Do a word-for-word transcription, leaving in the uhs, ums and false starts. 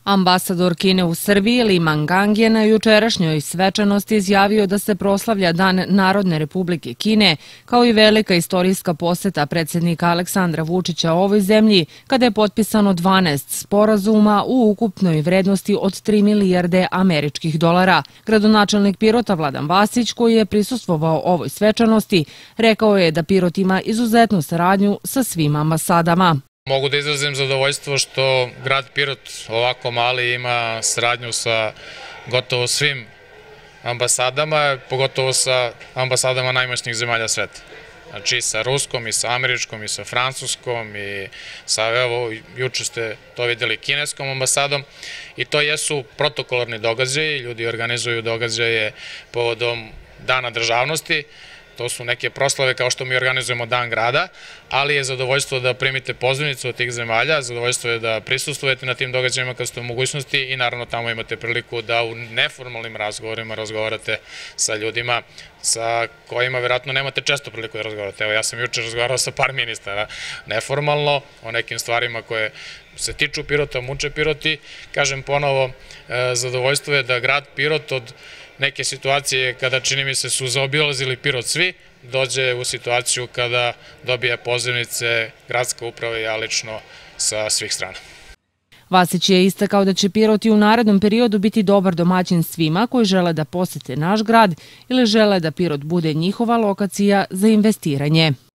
Ambasador Kine u Srbiji Li Mangang je na jučerašnjoj svečanosti izjavio da se proslavlja Dan Narodne Republike Kine, kao i velika istorijska poseta predsjednika Aleksandra Vučića ovoj zemlji, kada je potpisano dvanaest sporazuma u ukupnoj vrednosti od tri milijarde američkih dolara. Gradonačelnik Pirota Vladan Vasić, koji je prisustvovao ovoj svečanosti, rekao je da Pirot ima izuzetnu saradnju sa svim ambasadama. Mogu da izrazim zadovoljstvo što grad Pirot, ovako mali, ima saradnju sa gotovo svim ambasadama, pogotovo sa ambasadama najmoćnijih zemalja sveta. Znači i sa ruskom, i sa američkom, i sa francuskom, i sa, evo, juče ste to vidjeli, kineskom ambasadom. I to jesu protokolarni događaji, ljudi organizuju događaje povodom Dana državnosti. To su neke proslave kao što mi organizujemo Dan grada, ali je zadovoljstvo da primite pozivnicu od tih zemalja, zadovoljstvo je da prisustvujete na tim događajima kad ste u mogućnosti i naravno tamo imate priliku da u neformalnim razgovorima razgovarate sa ljudima sa kojima vjerojatno nemate često priliku da razgovarate. Evo, ja sam juče razgovarao sa par ministara neformalno o nekim stvarima koje se tiču Pirota, muče Piroti. Kažem ponovo, zadovoljstvo je da grad Pirot od neke situacije kada, čini mi se, su zaobilazili Pirot svi, dođe u situaciju kada dobije pozivnice gradska uprava i ja lično sa svih strana. Vasić je istakao da će Pirot i u narednom periodu biti dobar domaćin svima koji žele da posete naš grad ili žele da Pirot bude njihova lokacija za investiranje.